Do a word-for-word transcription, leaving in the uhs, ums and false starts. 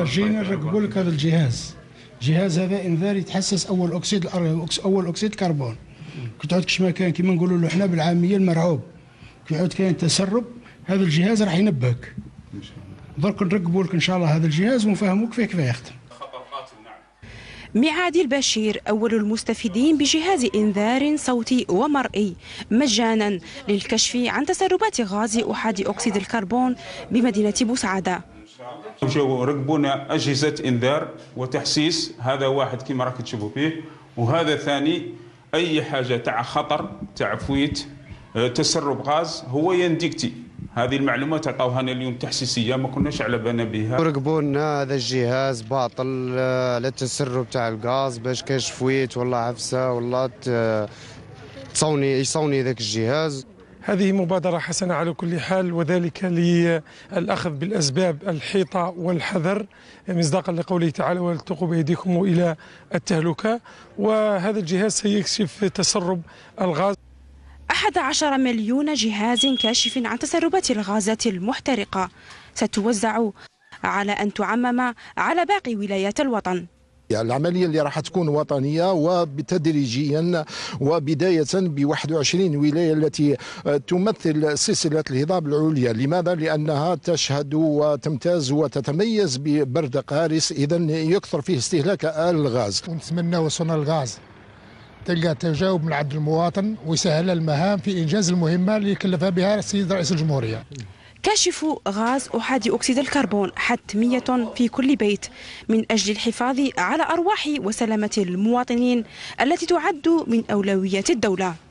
راه جينا نركبوا لك هذا الجهاز. الجهاز هذا انذار يتحسس اول اكسيد اول اكسيد الكربون. كتعود كما كان كما نقولوا له حنا بالعاميه المرعوب، كيعود كاين تسرب، هذا الجهاز راح ينبهك. درك نركبوا لك ان شاء الله هذا الجهاز ونفهموك فيه كيف يخدم. معادي البشير أول المستفيدين بجهاز إنذار صوتي ومرئي مجانا للكشف عن تسربات غاز أحادي أكسيد الكربون بمدينة بوسعادة. جاو ركبونا أجهزة إنذار وتحسيس، هذا واحد كما راك تشوفوا فيه، وهذا ثاني أي حاجة تاع خطر تاع فويت تسرب غاز هو ينديكتي. هذه المعلومات عطاوها لنا اليوم تحسيسيه ما كناش على بالنا بها. ركبوا لنا هذا الجهاز باطل على التسرب تاع الغاز باش كاش فويت والله عفسه والله تصوني يصوني ذاك الجهاز. هذه مبادرة حسنة على كل حال، وذلك للأخذ بالأسباب الحيطة والحذر مصداقا لقوله تعالى ولا تلقوا بأيديكم إلى التهلكة. وهذا الجهاز سيكشف تسرب الغاز. أحد عشر مليون جهاز كاشف عن تسربات الغازات المحترقة ستوزع على أن تعمم على باقي ولايات الوطن. العملية اللي راح تكون وطنية وبتدريجيا وبداية ب واحد وعشرين ولاية التي تمثل سلسلة الهضاب العليا. لماذا؟ لأنها تشهد وتمتاز وتتميز ببرد قارس، إذا يكثر فيه استهلاك الغاز. ونتمنى وصلنا الغاز تلقى تجاوب من عند المواطن ويسهل المهام في إنجاز المهمة اللي كلفها بها السيد رئيس الجمهورية. كاشف غاز أحادي أكسيد الكربون حتمية في كل بيت من أجل الحفاظ على أرواح وسلامة المواطنين التي تعد من أولويات الدولة.